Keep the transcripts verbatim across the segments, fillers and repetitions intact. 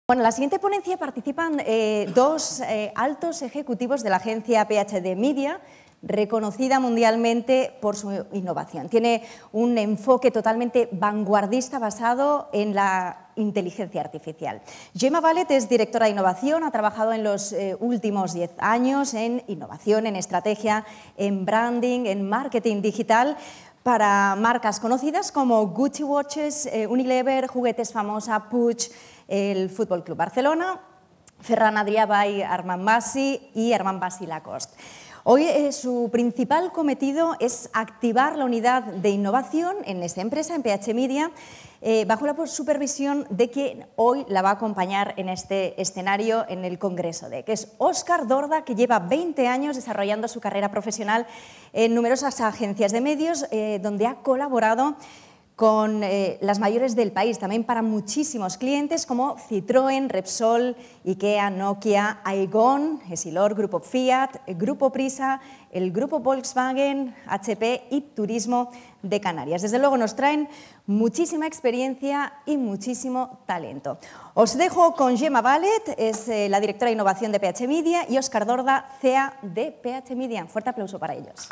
Bueno, en la siguiente ponencia participan eh, dos eh, altos ejecutivos de la agencia P H D Media, reconocida mundialmente por su innovación. Tiene un enfoque totalmente vanguardista basado en la inteligencia artificial. Gemma Wallet es directora de innovación, ha trabajado en los eh, últimos diez años en innovación, en estrategia, en branding, en marketing digital, para marcas conocidas como Gucci Watches, eh, Unilever, Juguetes Famosa, Puig, el Fútbol Club Barcelona, Ferran Adrià by Armand Bassi y Armand Bassi Lacoste. Hoy eh, su principal cometido es activar la unidad de innovación en esta empresa, en P H Media, eh, bajo la supervisión de quien hoy la va a acompañar en este escenario en el Congreso D, que es Óscar Dorda, que lleva veinte años desarrollando su carrera profesional en numerosas agencias de medios, eh, donde ha colaborado con eh, las mayores del país, también para muchísimos clientes como Citroën, Repsol, IKEA, Nokia, Aegon, Essilor, Grupo Fiat, Grupo Prisa, el Grupo Volkswagen, H P y Turismo de Canarias. Desde luego nos traen muchísima experiencia y muchísimo talento. Os dejo con Gemma Wallet, es eh, la directora de innovación de P H Media, y Óscar Dorda, C E A de P H Media. Fuerte aplauso para ellos.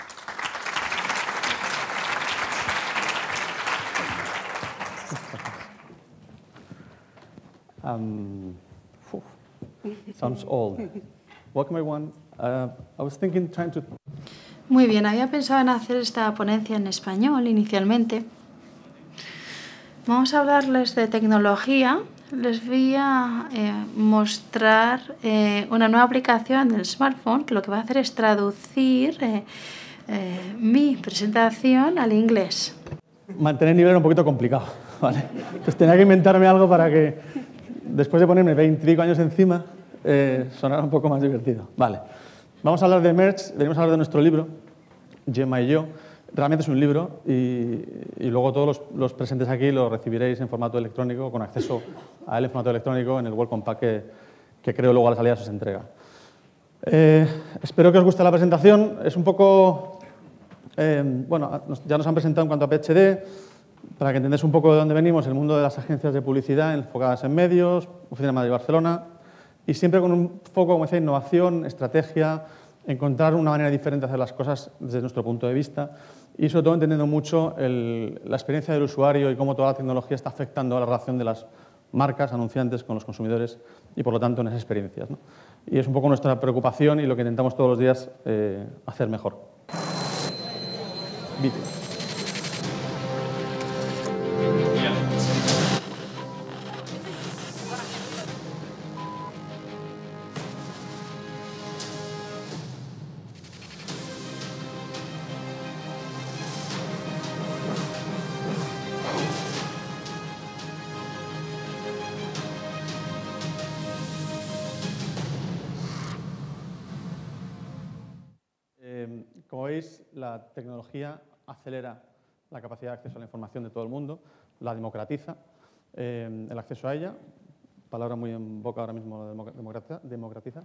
Um, sounds old. Welcome everyone. Uh, I was thinking, trying to... Muy bien, había pensado en hacer esta ponencia en español inicialmente. Vamos a hablarles de tecnología. Les voy a eh, mostrar eh, una nueva aplicación del smartphone que lo que va a hacer es traducir eh, eh, mi presentación al inglés. Mantener el nivel era un poquito complicado, ¿vale? Entonces tenía que inventarme algo para que, después de ponerme veinticinco años encima, eh, sonara un poco más divertido. Vale. Vamos a hablar de Merch, venimos a hablar de nuestro libro, Gemma y yo. Realmente es un libro y, y luego todos los, los presentes aquí lo recibiréis en formato electrónico, con acceso a él en formato electrónico en el Welcome Pack que, que creo luego a la salida se os entrega. Eh, espero que os guste la presentación. Es un poco... Eh, bueno, ya nos han presentado en cuanto a P H D, para que entendáis un poco de dónde venimos, el mundo de las agencias de publicidad enfocadas en medios, Oficina de Madrid y Barcelona, y siempre con un foco, como decía, innovación, estrategia, encontrar una manera diferente de hacer las cosas desde nuestro punto de vista, y sobre todo entendiendo mucho el, la experiencia del usuario y cómo toda la tecnología está afectando a la relación de las marcas, anunciantes con los consumidores y, por lo tanto, en esas experiencias, ¿no? Y es un poco nuestra preocupación y lo que intentamos todos los días eh, hacer mejor. Vídeo. Eh, como veis, la tecnología acelera la capacidad de acceso a la información de todo el mundo, la democratiza, eh, el acceso a ella, palabra muy en boca ahora mismo, democratiza. democratiza.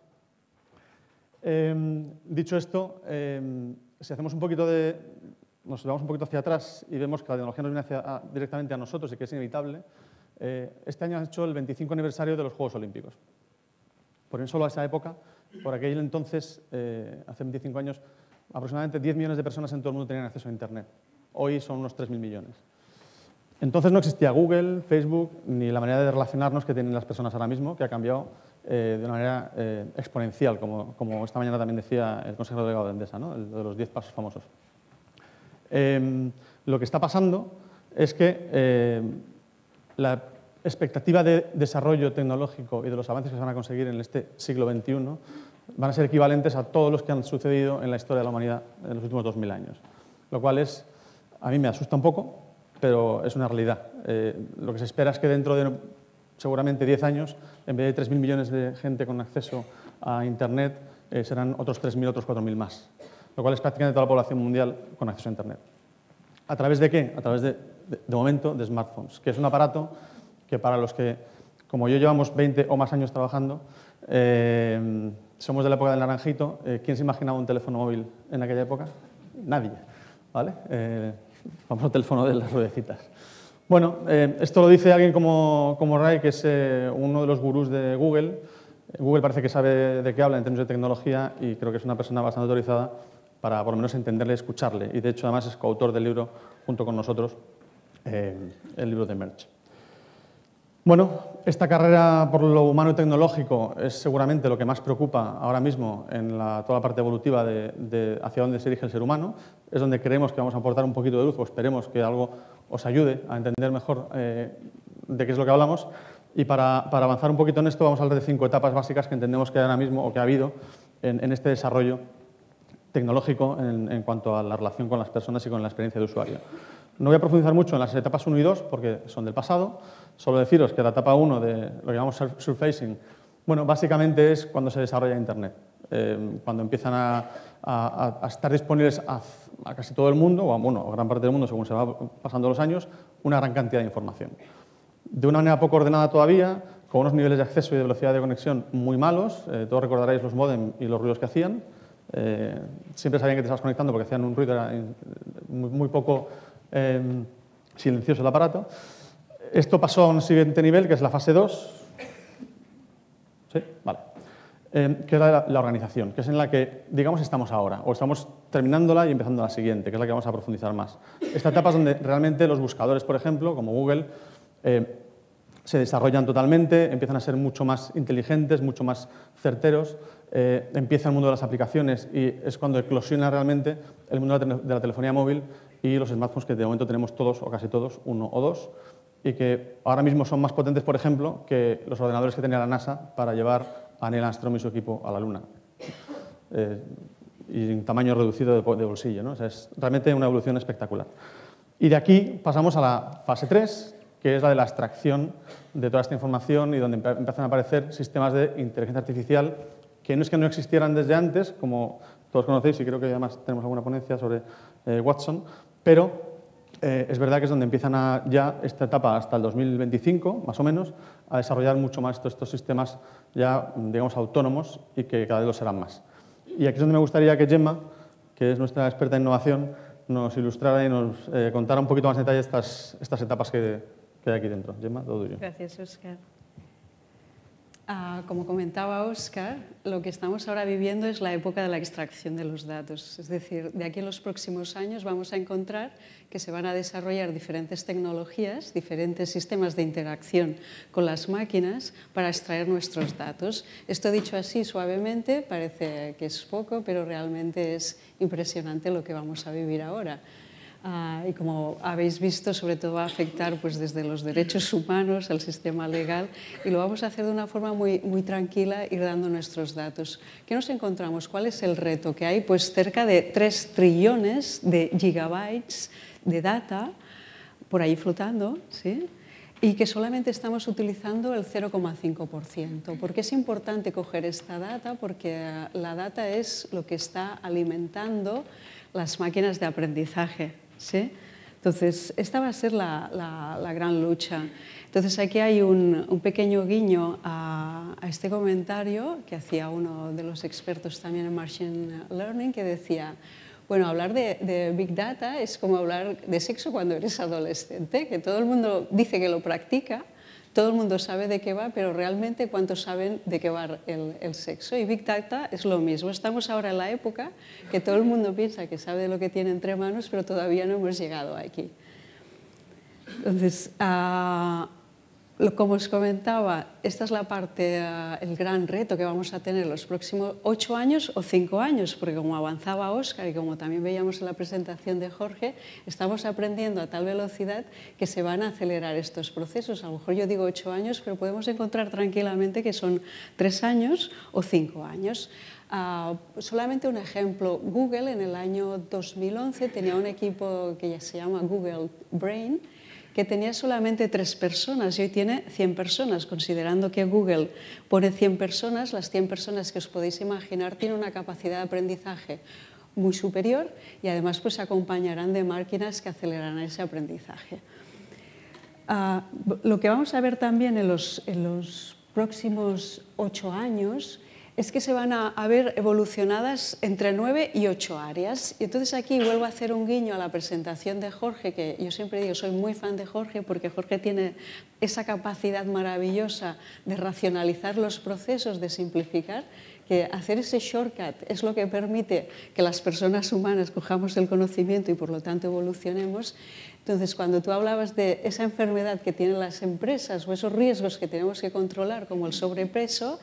Eh, dicho esto, eh, si hacemos un poquito de, nos vamos un poquito hacia atrás y vemos que la tecnología nos viene hacia, a, directamente a nosotros y que es inevitable, eh, este año ha hecho el veinticinco aniversario de los Juegos Olímpicos. Por eso solo a esa época, por aquel entonces, eh, hace veinticinco años, aproximadamente diez millones de personas en todo el mundo tenían acceso a Internet. Hoy son unos tres mil millones. Entonces no existía Google, Facebook, ni la manera de relacionarnos que tienen las personas ahora mismo, que ha cambiado eh, de una manera eh, exponencial, como, como esta mañana también decía el consejero delegado de Endesa, ¿no? El de los diez pasos famosos. Eh, lo que está pasando es que eh, la expectativa de desarrollo tecnológico y de los avances que se van a conseguir en este siglo veintiuno van a ser equivalentes a todos los que han sucedido en la historia de la humanidad en los últimos dos mil años. Lo cual es, a mí me asusta un poco, pero es una realidad. Eh, lo que se espera es que dentro de seguramente diez años, en vez de tres mil millones de gente con acceso a Internet, eh, serán otros tres mil, otros cuatro mil más. Lo cual es prácticamente toda la población mundial con acceso a Internet. ¿A través de qué? A través de, de, de momento, de smartphones, que es un aparato que para los que, como yo, llevamos veinte o más años trabajando, eh, somos de la época del naranjito. Eh, ¿Quién se imaginaba un teléfono móvil en aquella época? Nadie, ¿vale? Eh, famoso teléfono de las ruedecitas. Bueno, eh, esto lo dice alguien como, como Ray, que es eh, uno de los gurús de Google. Google parece que sabe de qué habla en términos de tecnología y creo que es una persona bastante autorizada para por lo menos entenderle y escucharle. Y de hecho, además, es coautor del libro, junto con nosotros, eh, el libro de Merge. Bueno, esta carrera por lo humano y tecnológico es seguramente lo que más preocupa ahora mismo en la, toda la parte evolutiva de, de hacia dónde se dirige el ser humano. Es donde creemos que vamos a aportar un poquito de luz o esperemos que algo os ayude a entender mejor eh, de qué es lo que hablamos. Y para, para avanzar un poquito en esto vamos a hablar de cinco etapas básicas que entendemos que hay ahora mismo o que ha habido en, en este desarrollo tecnológico en, en cuanto a la relación con las personas y con la experiencia de usuario. No voy a profundizar mucho en las etapas uno y dos porque son del pasado. Solo deciros que la etapa uno de lo que llamamos surfacing, bueno, básicamente es cuando se desarrolla Internet. Eh, cuando empiezan a, a, a estar disponibles a, a casi todo el mundo, o a, bueno, a gran parte del mundo según se va pasando los años, una gran cantidad de información. De una manera poco ordenada todavía, con unos niveles de acceso y de velocidad de conexión muy malos. Eh, todos recordaréis los módem y los ruidos que hacían. Eh, siempre sabían que te estabas conectando porque hacían un ruido, era muy, muy poco eh, silencioso el aparato. Esto pasó a un siguiente nivel, que es la fase dos. ¿Sí? Vale. Eh, que es la, la organización, que es en la que, digamos, estamos ahora, o estamos terminándola y empezando la siguiente, que es la que vamos a profundizar más. Esta etapa es donde realmente los buscadores, por ejemplo, como Google, eh, se desarrollan totalmente, empiezan a ser mucho más inteligentes, mucho más certeros, eh, empieza el mundo de las aplicaciones y es cuando eclosiona realmente el mundo de la, de la telefonía móvil y los smartphones que de momento tenemos todos, o casi todos, uno o dos, y que ahora mismo son más potentes, por ejemplo, que los ordenadores que tenía la NASA para llevar a Neil Armstrong y su equipo a la Luna. Eh, y en tamaño reducido de, de bolsillo, ¿no? O sea, es realmente una evolución espectacular. Y de aquí pasamos a la fase tres, que es la de la extracción de toda esta información y donde empiezan a aparecer sistemas de inteligencia artificial que no es que no existieran desde antes, como todos conocéis, y creo que además tenemos alguna ponencia sobre eh, Watson, pero Eh, es verdad que es donde empiezan a, ya esta etapa hasta el dos mil veinticinco, más o menos, a desarrollar mucho más todos estos sistemas ya, digamos, autónomos y que cada vez lo serán más. Y aquí es donde me gustaría que Gemma, que es nuestra experta en innovación, nos ilustrara y nos eh, contara un poquito más en detalle estas, estas etapas que, que hay aquí dentro. Gemma, todo tuyo. Gracias, Óscar. Ah, como comentaba Óscar, lo que estamos ahora viviendo es la época de la extracción de los datos. Es decir, de aquí en los próximos años vamos a encontrar que se van a desarrollar diferentes tecnologías, diferentes sistemas de interacción con las máquinas para extraer nuestros datos. Esto dicho así suavemente parece que es poco, pero realmente es impresionante lo que vamos a vivir ahora. Uh, y como habéis visto, sobre todo va a afectar pues, desde los derechos humanos al sistema legal y lo vamos a hacer de una forma muy, muy tranquila, ir dando nuestros datos. ¿Qué nos encontramos? ¿Cuál es el reto? Que hay pues, cerca de tres trillones de gigabytes de data por ahí flotando, ¿sí? Y que solamente estamos utilizando el cero coma cinco por ciento. ¿Por qué es importante coger esta data? Porque la data es lo que está alimentando las máquinas de aprendizaje. ¿Sí? Entonces, esta va a ser la, la, la gran lucha. Entonces, aquí hay un, un pequeño guiño a, a este comentario que hacía uno de los expertos también en Machine Learning, que decía, bueno, hablar de, de Big Data es como hablar de sexo cuando eres adolescente, que todo el mundo dice que lo practica, todo el mundo sabe de qué va, pero realmente cuántos saben de qué va el, el sexo. Y Big Data es lo mismo. Estamos ahora en la época que todo el mundo piensa que sabe de lo que tiene entre manos, pero todavía no hemos llegado aquí. Entonces, uh, como os comentaba, esta es la parte, uh, el gran reto que vamos a tener los próximos ocho años o cinco años, porque como avanzaba Óscar y como también veíamos en la presentación de Jorge, estamos aprendiendo a tal velocidad que se van a acelerar estos procesos. A lo mejor yo digo ocho años, pero podemos encontrar tranquilamente que son tres años o cinco años. Uh, solamente un ejemplo, Google en el año dos mil once tenía un equipo que ya se llama Google Brain, que tenía solamente tres personas y hoy tiene cien personas, considerando que Google pone cien personas, las cien personas que os podéis imaginar tienen una capacidad de aprendizaje muy superior y además pues acompañarán de máquinas que acelerarán ese aprendizaje. Uh, lo que vamos a ver también en los, en los próximos ocho años es que se van a, a ver evolucionadas entre nueve y ocho áreas. Y entonces aquí vuelvo a hacer un guiño a la presentación de Jorge, que yo siempre digo, soy muy fan de Jorge, porque Jorge tiene esa capacidad maravillosa de racionalizar los procesos, de simplificar, que hacer ese shortcut es lo que permite que las personas humanas cojamos el conocimiento y por lo tanto evolucionemos. Entonces, cuando tú hablabas de esa enfermedad que tienen las empresas o esos riesgos que tenemos que controlar, como el sobrepeso,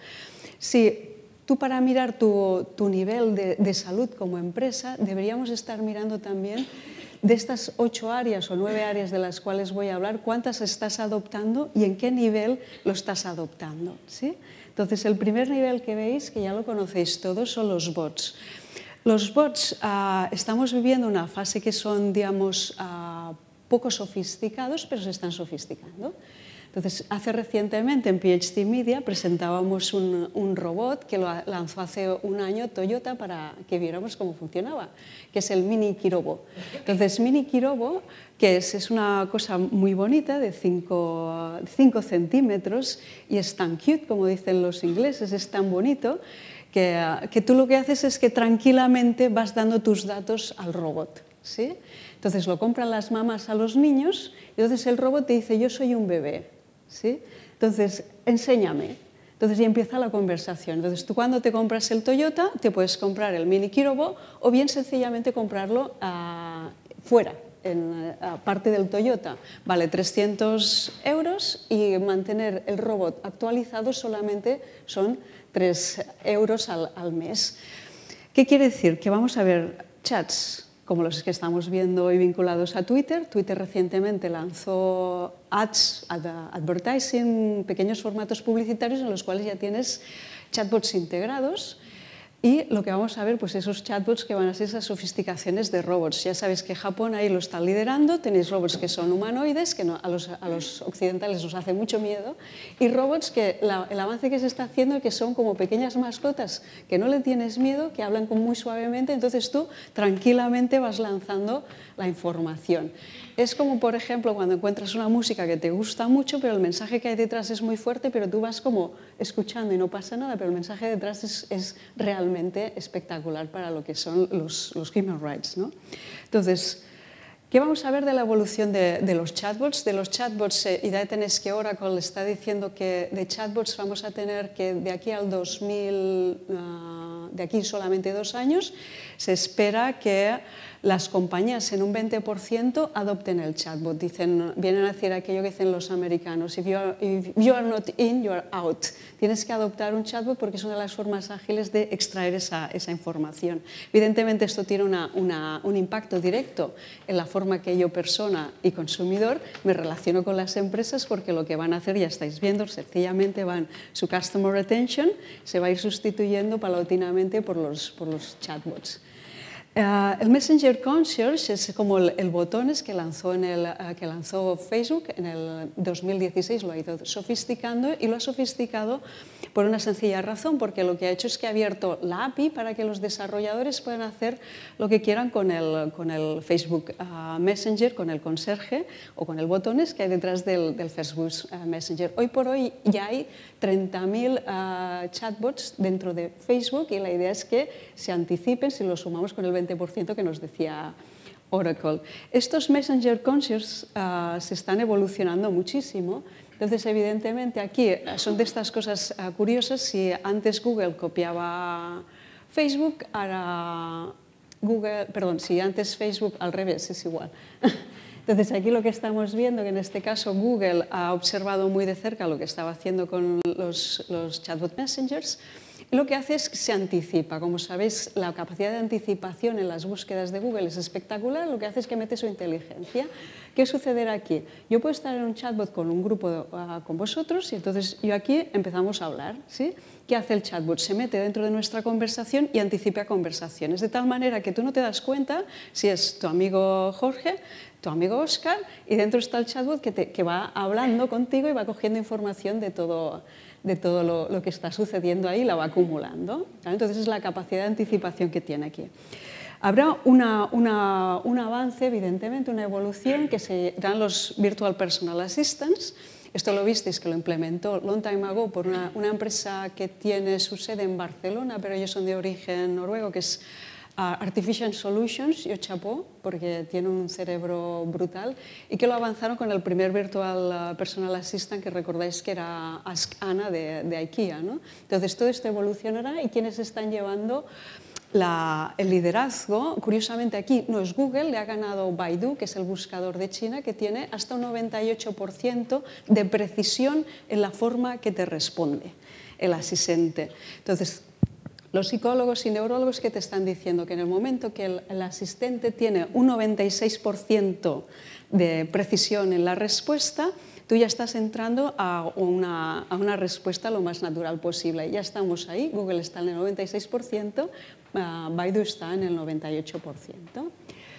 si tú para mirar tu, tu nivel de, de salud como empresa, deberíamos estar mirando también de estas ocho áreas o nueve áreas de las cuales voy a hablar, cuántas estás adoptando y en qué nivel lo estás adoptando, ¿sí? Entonces, el primer nivel que veis, que ya lo conocéis todos, son los bots. Los bots, uh, estamos viviendo una fase que son, digamos, uh, poco sofisticados, pero se están sofisticando. Entonces, hace recientemente en PhD Media presentábamos un, un robot que lo lanzó hace un año Toyota para que viéramos cómo funcionaba, que es el Mini Kirobo. Entonces, Mini Kirobo, que es, es una cosa muy bonita, de cinco centímetros, y es tan cute, como dicen los ingleses, es tan bonito, que, que tú lo que haces es que tranquilamente vas dando tus datos al robot, ¿sí? Entonces, lo compran las mamás a los niños, y entonces el robot te dice, yo soy un bebé, ¿sí? Entonces, enséñame. Entonces ya empieza la conversación. Entonces tú cuando te compras el Toyota, te puedes comprar el Mini Kirobo o bien sencillamente comprarlo uh, fuera, en uh, parte del Toyota. Vale trescientos euros y mantener el robot actualizado solamente son tres euros al, al mes. ¿Qué quiere decir? Que vamos a ver chats como los que estamos viendo hoy vinculados a Twitter. Twitter recientemente lanzó ads, advertising, pequeños formatos publicitarios en los cuales ya tienes chatbots integrados. Y lo que vamos a ver, pues esos chatbots que van a ser esas sofisticaciones de robots. Ya sabéis que Japón ahí lo está liderando, tenéis robots que son humanoides, que no, a, los, a los occidentales nos hace mucho miedo, y robots que la, el avance que se está haciendo que son como pequeñas mascotas, que no le tienes miedo, que hablan muy suavemente, entonces tú tranquilamente vas lanzando la información. Es como, por ejemplo, cuando encuentras una música que te gusta mucho, pero el mensaje que hay detrás es muy fuerte, pero tú vas como escuchando y no pasa nada, pero el mensaje detrás es, es realmente espectacular para lo que son los, los human rights, ¿no? Entonces, ¿qué vamos a ver de la evolución de, de los chatbots? De los chatbots, eh, y ya tenéis que Oracle está diciendo que de chatbots vamos a tener que de aquí al dos mil, uh, de aquí solamente dos años, se espera que las compañías en un veinte por ciento adopten el chatbot. Dicen, vienen a decir aquello que dicen los americanos, if you, are, if you are not in, you are out. Tienes que adoptar un chatbot porque es una de las formas ágiles de extraer esa, esa información. Evidentemente esto tiene una, una, un impacto directo en la forma que yo, persona y consumidor, me relaciono con las empresas, porque lo que van a hacer, ya estáis viendo, sencillamente van, su customer retention se va a ir sustituyendo paulatinamente por los, por los chatbots. Uh, el Messenger Concierge es como el, el botones que lanzó, en el, uh, que lanzó Facebook en el dos mil dieciséis, lo ha ido sofisticando y lo ha sofisticado por una sencilla razón, porque lo que ha hecho es que ha abierto la A P I para que los desarrolladores puedan hacer lo que quieran con el, con el Facebook uh, Messenger, con el conserje o con el botones que hay detrás del, del Facebook uh, Messenger. Hoy por hoy ya hay treinta mil uh, chatbots dentro de Facebook y la idea es que se anticipen si lo sumamos con el veinte por ciento que nos decía Oracle. Estos Messenger Concierge uh, se están evolucionando muchísimo. Entonces, evidentemente, aquí son de estas cosas uh, curiosas. Si antes Google copiaba Facebook, ahora Google, perdón, si antes Facebook al revés, es igual. Entonces, aquí lo que estamos viendo, que en este caso Google ha observado muy de cerca lo que estaba haciendo con los, los chatbot messengers, y lo que hace es que se anticipa. Como sabéis, la capacidad de anticipación en las búsquedas de Google es espectacular, lo que hace es que mete su inteligencia. ¿Qué sucederá aquí? Yo puedo estar en un chatbot con un grupo uh, con vosotros y entonces yo aquí empezamos a hablar, ¿sí? ¿Qué hace el chatbot? Se mete dentro de nuestra conversación y anticipa conversaciones, de tal manera que tú no te das cuenta si es tu amigo Jorge, tu amigo Óscar, y dentro está el chatbot que, te, que va hablando contigo y va cogiendo información de todo, de todo lo, lo que está sucediendo ahí y la va acumulando, ¿vale? Entonces es la capacidad de anticipación que tiene aquí. Habrá una, una, un avance, evidentemente, una evolución que se dan los Virtual Personal Assistants. Esto lo visteis que lo implementó long time ago por una, una empresa que tiene su sede en Barcelona, pero ellos son de origen noruego, que es Uh, Artificial Solutions, yo chapó, porque tiene un cerebro brutal, y que lo avanzaron con el primer Virtual uh, Personal Assistant, que recordáis que era Ask Anna de, de IKEA, ¿no? Entonces todo esto evolucionará, y quienes están llevando la, el liderazgo, curiosamente aquí no es Google, le ha ganado Baidu, que es el buscador de China, que tiene hasta un noventa y ocho por ciento de precisión en la forma que te responde el asistente. Entonces, los psicólogos y neurólogos que te están diciendo que en el momento que el, el asistente tiene un noventa y seis por ciento de precisión en la respuesta, tú ya estás entrando a una, a una respuesta lo más natural posible. Ya estamos ahí, Google está en el noventa y seis por ciento, uh, Baidu está en el noventa y ocho por ciento.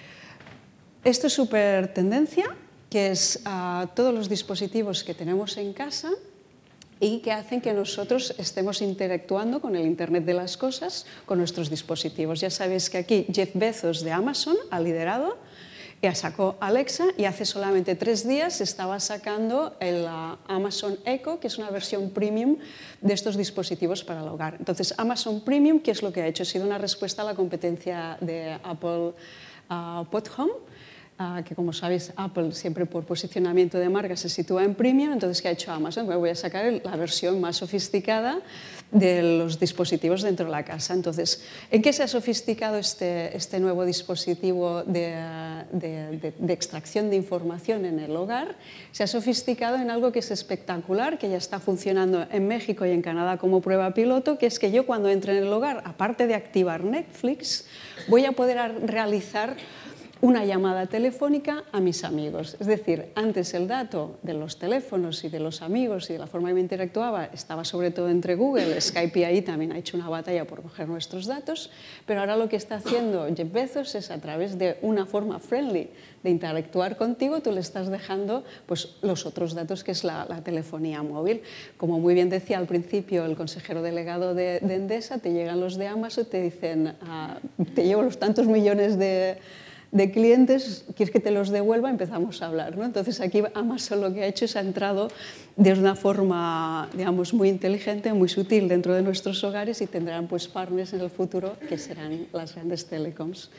Esto es súper tendencia, que es uh, todos los dispositivos que tenemos en casa y que hacen que nosotros estemos interactuando con el Internet de las cosas, con nuestros dispositivos. Ya sabéis que aquí Jeff Bezos de Amazon ha liderado, ya sacó Alexa, y hace solamente tres días estaba sacando el uh, Amazon Echo, que es una versión premium de estos dispositivos para el hogar. Entonces, Amazon Premium, ¿qué es lo que ha hecho? Ha sido una respuesta a la competencia de Apple uh, Pod Home, Uh, que como sabéis, Apple siempre por posicionamiento de marca se sitúa en premium, entonces ¿qué ha hecho Amazon? Bueno, voy a sacar el, la versión más sofisticada de los dispositivos dentro de la casa. Entonces, ¿en qué se ha sofisticado este, este nuevo dispositivo de, de, de, de extracción de información en el hogar? Se ha sofisticado en algo que es espectacular, que ya está funcionando en México y en Canadá como prueba piloto, que es que yo cuando entre en el hogar, aparte de activar Netflix, voy a poder realizar una llamada telefónica a mis amigos. Es decir, antes el dato de los teléfonos y de los amigos y de la forma en que me interactuaba estaba sobre todo entre Google, Skype, y ahí también ha hecho una batalla por coger nuestros datos, pero ahora lo que está haciendo Jeff Bezos es, a través de una forma friendly de interactuar contigo, tú le estás dejando pues, los otros datos, que es la, la telefonía móvil. Como muy bien decía al principio el consejero delegado de, de Endesa, te llegan los de Amazon, te dicen, ah, te llevo los tantos millones de de clientes, ¿quieres que te los devuelva? Empezamos a hablar, ¿no? Entonces aquí Amazon lo que ha hecho es ha entrado de una forma, digamos, muy inteligente, muy sutil dentro de nuestros hogares, y tendrán pues partners en el futuro que serán las grandes telecoms.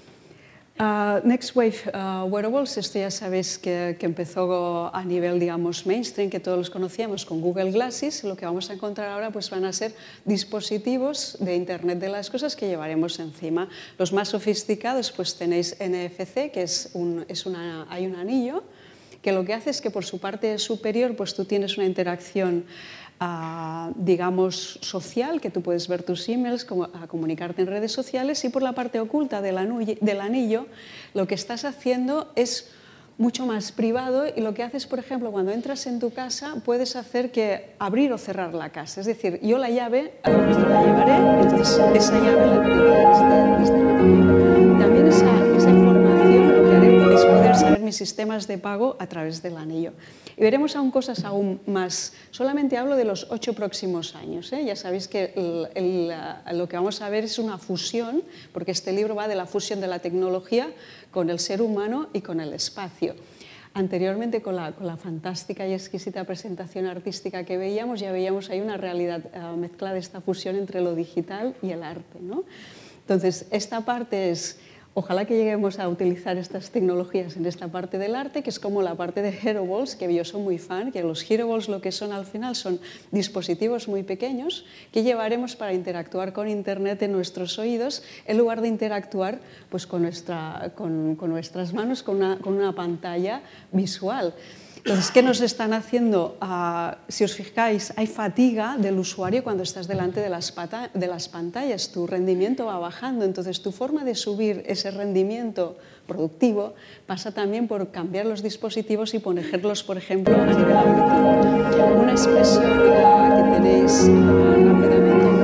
Uh, Next Wave uh, Wearables, esto ya sabéis que, que empezó a nivel, digamos, mainstream, que todos los conocíamos con Google Glasses. Lo que vamos a encontrar ahora pues, van a ser dispositivos de Internet de las cosas que llevaremos encima. Los más sofisticados pues tenéis N F C, que es un, es una, hay un anillo, que lo que hace es que por su parte superior pues tú tienes una interacción Uh, digamos, social, que tú puedes ver tus emails, como, a comunicarte en redes sociales, y por la parte oculta del, del anillo lo que estás haciendo es mucho más privado, y lo que haces, por ejemplo, cuando entras en tu casa, puedes hacer que abrir o cerrar la casa. Es decir, yo la llave la llevaré, entonces esa llave la activaré desde, desde la móvil. También esa, esa información lo que haré es poder saber mis sistemas de pago a través del anillo. Y veremos aún cosas aún más. Solamente hablo de los ocho próximos años, ¿eh? Ya sabéis que el, el, lo que vamos a ver es una fusión, porque este libro va de la fusión de la tecnología con el ser humano y con el espacio. Anteriormente, con la, con la fantástica y exquisita presentación artística que veíamos, ya veíamos ahí una realidad uh, mezcla de esta fusión entre lo digital y el arte, ¿no? Entonces, esta parte es... Ojalá que lleguemos a utilizar estas tecnologías en esta parte del arte, que es como la parte de Hearables, que yo soy muy fan, que los Hearables lo que son al final son dispositivos muy pequeños que llevaremos para interactuar con Internet en nuestros oídos, en lugar de interactuar pues, con, nuestra, con, con nuestras manos, con una, con una pantalla visual. Entonces, ¿qué nos están haciendo? Uh, si os fijáis, hay fatiga del usuario cuando estás delante de las, pata de las pantallas, tu rendimiento va bajando, entonces tu forma de subir ese rendimiento productivo pasa también por cambiar los dispositivos y ponerlos, por ejemplo, a nivel auditivo. Una expresión uh, que tenéis uh, rápidamente, incluso es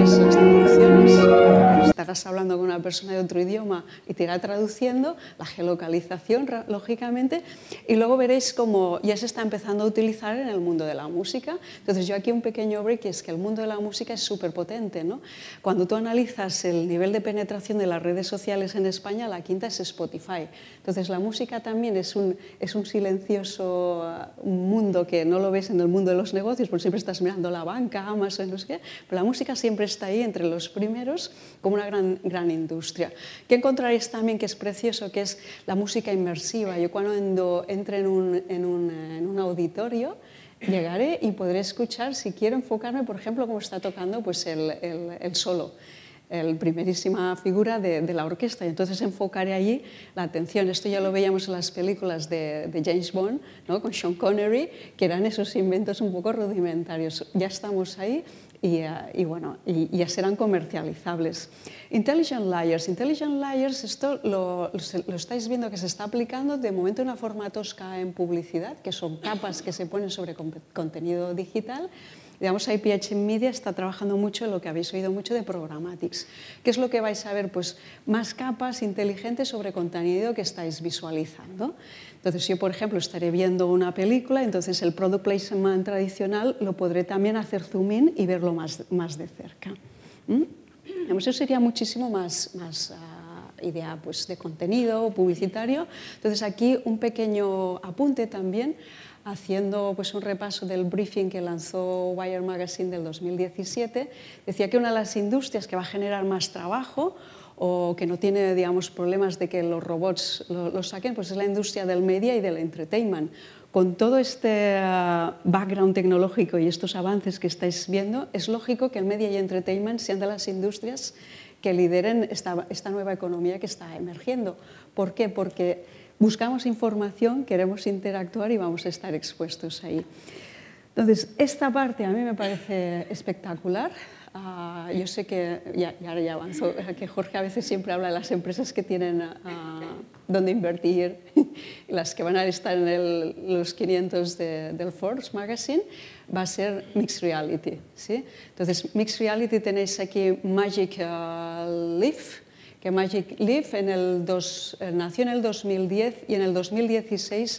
las, las traducciones. Estarás hablando con una persona de otro idioma y te irá traduciendo, la geolocalización, lógicamente, y luego veréis cómo ya se está empezando a utilizar en el mundo de la música. Entonces, yo aquí un pequeño break, es que el mundo de la música es súper potente, ¿no? Cuando tú analizas el nivel de penetración de las redes sociales en España, la quinta es Spotify. Entonces, la música también es un, es un silencioso un mundo que no lo ves en el mundo de los negocios, porque siempre estás mirando la banca, Amazon, no sé qué, pero la música siempre está ahí entre los primeros como una gran, gran industria. Que encontraréis también que es precioso, que es la música inmersiva. Yo cuando entre en un, en un, en un auditorio, llegaré y podré escuchar, si quiero enfocarme, por ejemplo, cómo está tocando pues, el, el, el solo, la primerísima figura de, de la orquesta. Y entonces enfocaré allí la atención. Esto ya lo veíamos en las películas de, de James Bond, ¿no? Con Sean Connery, que eran esos inventos un poco rudimentarios. Ya estamos ahí y, uh, y, bueno, y, y ya serán comercializables. Intelligent Layers. Intelligent Layers, esto lo, lo estáis viendo que se está aplicando de momento de una forma tosca en publicidad, que son capas que se ponen sobre contenido digital. Digamos, I P H Media está trabajando mucho en lo que habéis oído mucho de programatics. ¿Qué es lo que vais a ver? Pues más capas inteligentes sobre contenido que estáis visualizando. Entonces, yo, por ejemplo, estaré viendo una película, entonces el product placement tradicional lo podré también hacer zoom in y verlo más, más de cerca. ¿Mm? Digamos, eso sería muchísimo más, más uh, idea pues, de contenido publicitario. Entonces, aquí un pequeño apunte también, haciendo pues, un repaso del briefing que lanzó Wire Magazine del dos mil diecisiete, decía que una de las industrias que va a generar más trabajo o que no tiene, digamos, problemas de que los robots lo, lo saquen, pues es la industria del media y del entertainment. Con todo este uh, background tecnológico y estos avances que estáis viendo, es lógico que el media y entertainment sean de las industrias que lideren esta, esta nueva economía que está emergiendo. ¿Por qué? Porque buscamos información, queremos interactuar y vamos a estar expuestos ahí. Entonces, esta parte a mí me parece espectacular. Uh, yo sé que, ya, ya, ya avanzo, que Jorge a veces siempre habla de las empresas que tienen uh, dónde invertir, las que van a estar en el, los quinientos de, del Forbes Magazine, va a ser Mixed Reality, ¿sí? Entonces, Mixed Reality tenéis aquí Magic uh, Leap, que Magic Leap en el dos, nació en el dos mil diez y en el dos mil dieciséis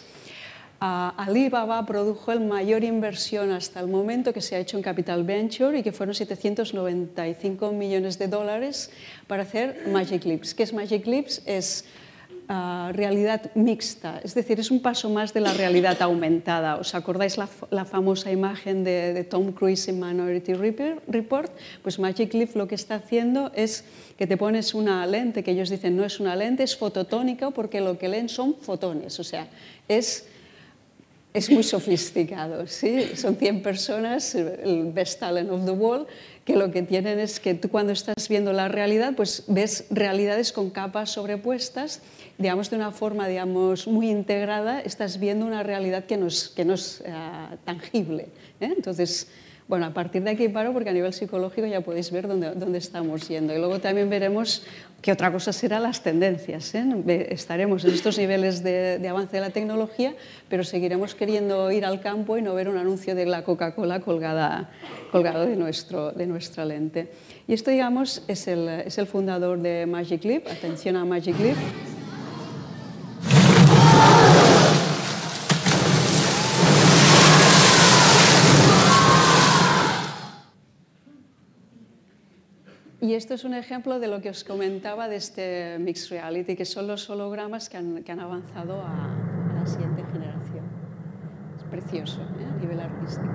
uh, Alibaba produjo el mayor inversión hasta el momento que se ha hecho en Capital Venture y que fueron setecientos noventa y cinco millones de dólares para hacer Magic Leaps. ¿Qué es Magic Leaps? Es Uh, realidad mixta, es decir, es un paso más de la realidad aumentada. ¿Os acordáis la, la famosa imagen de, de Tom Cruise en Minority Report? Pues Magic Leap lo que está haciendo es que te pones una lente, que ellos dicen no es una lente, es fototónica, porque lo que leen son fotones, o sea, es... Es muy sofisticado, ¿sí? Son cien personas, el best talent of the world, que lo que tienen es que tú cuando estás viendo la realidad, pues ves realidades con capas sobrepuestas, digamos de una forma digamos, muy integrada, estás viendo una realidad que no es, que no es uh, tangible, ¿eh? Entonces, bueno, a partir de aquí paro porque a nivel psicológico ya podéis ver dónde, dónde estamos yendo. Y luego también veremos qué otra cosa serán las tendencias, ¿eh? Estaremos en estos niveles de, de avance de la tecnología, pero seguiremos queriendo ir al campo y no ver un anuncio de la Coca-Cola colgada, colgado de, nuestro, de nuestra lente. Y esto, digamos, es el, es el fundador de Magic Leap. Atención a Magic Leap. Y esto es un ejemplo de lo que os comentaba de este Mixed Reality, que son los hologramas que han, que han avanzado a, a la siguiente generación. Es precioso, ¿eh? A nivel artístico.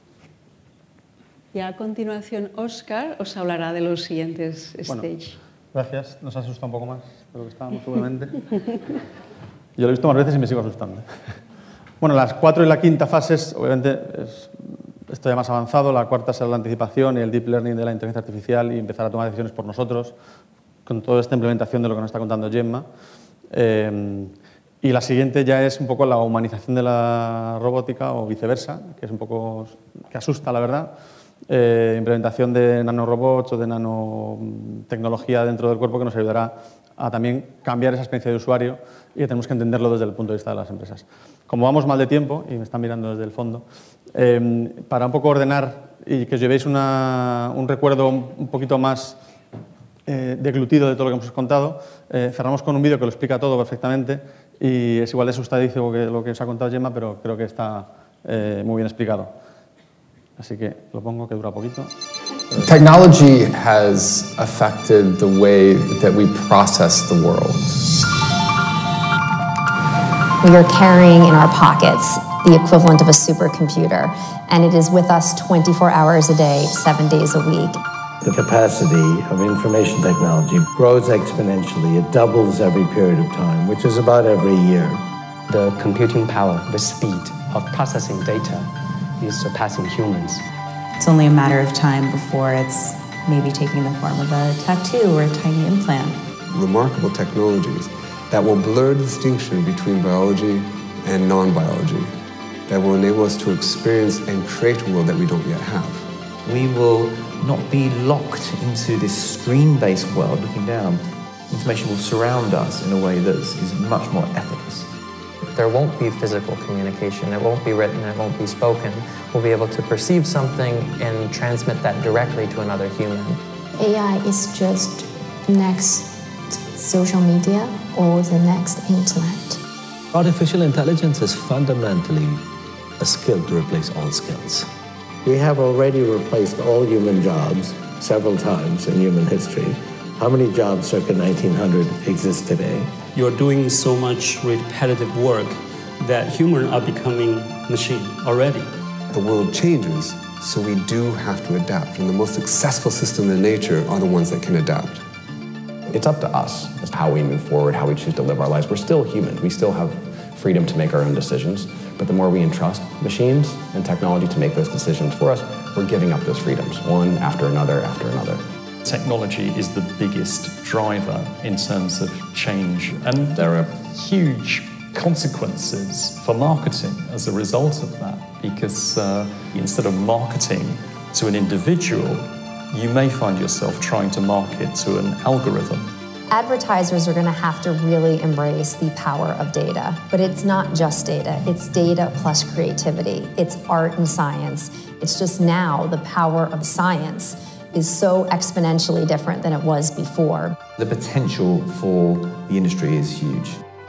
Y a continuación, Óscar os hablará de los siguientes bueno, stage. Gracias. Nos has asustado un poco más de lo que estábamos, seguramente. Yo lo he visto más veces y me sigo asustando. Bueno, las cuatro y la quinta fases, obviamente, es, esto ya más avanzado. La cuarta será la anticipación y el deep learning de la inteligencia artificial y empezar a tomar decisiones por nosotros, con toda esta implementación de lo que nos está contando Gemma. Eh, y la siguiente ya es un poco la humanización de la robótica o viceversa, que es un poco que asusta, la verdad. Eh, implementación de nanorobots o de nanotecnología dentro del cuerpo que nos ayudará a también cambiar esa experiencia de usuario y que tenemos que entenderlo desde el punto de vista de las empresas. Como vamos mal de tiempo, y me están mirando desde el fondo, eh, para un poco ordenar y que os llevéis una, un recuerdo un poquito más eh, deglutido de todo lo que hemos contado, eh, cerramos con un vídeo que lo explica todo perfectamente y es igual de asustadizo que lo que os ha contado Gemma, pero creo que está eh, muy bien explicado. Así que lo pongo, que dura poquito. Technology has affected the way that we process the world. We are carrying in our pockets the equivalent of a supercomputer, and it is with us twenty-four hours a day, seven days a week. The capacity of information technology grows exponentially. It doubles every period of time, which is about every year. The computing power, the speed of processing data is surpassing humans. It's only a matter of time before it's maybe taking the form of a tattoo or a tiny implant. Remarkable technologies that will blur the distinction between biology and non-biology, that will enable us to experience and create a world that we don't yet have. We will not be locked into this screen-based world looking down. Information will surround us in a way that is much more effortless. There won't be physical communication, it won't be written, it won't be spoken. We'll be able to perceive something and transmit that directly to another human. A I is just next social media or the next internet. Artificial intelligence is fundamentally a skill to replace all skills. We have already replaced all human jobs several times in human history. How many jobs circa nineteen hundred exist today? You're doing so much repetitive work that humans are becoming machine already. The world changes, so we do have to adapt, and the most successful systems in nature are the ones that can adapt. It's up to us as to how we move forward, how we choose to live our lives. We're still humans. We still have freedom to make our own decisions, but the more we entrust machines and technology to make those decisions for us, we're giving up those freedoms, one after another after another. Technology is the biggest driver in terms of change, and there are huge consequences for marketing as a result of that, because uh, instead of marketing to an individual, you may find yourself trying to market to an algorithm. Advertisers are going to have to really embrace the power of data, but it's not just data, it's data plus creativity, it's art and science. It's just now the power of science is so exponentially different than it was before. The potential for the industry is huge.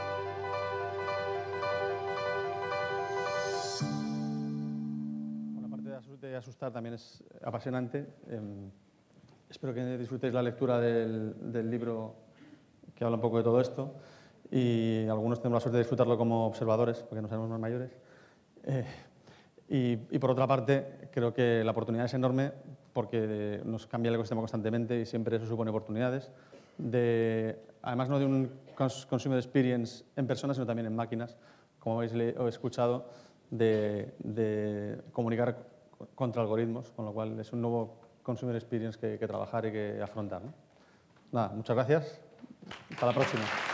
La parte de asustar también es apasionante. Eh, espero que disfrutéis la lectura del, del libro que habla un poco de todo esto y algunos tenemos la suerte de disfrutarlo como observadores, porque no somos más mayores. Eh, y, y por otra parte, creo que la oportunidad es enorme porque nos cambia el ecosistema constantemente y siempre eso supone oportunidades. De, además, no de un consumer experience en personas, sino también en máquinas, como habéis escuchado, de, de comunicar contra algoritmos, con lo cual es un nuevo consumer experience que, que trabajar y que afrontar, ¿no? Nada, muchas gracias. Hasta la próxima.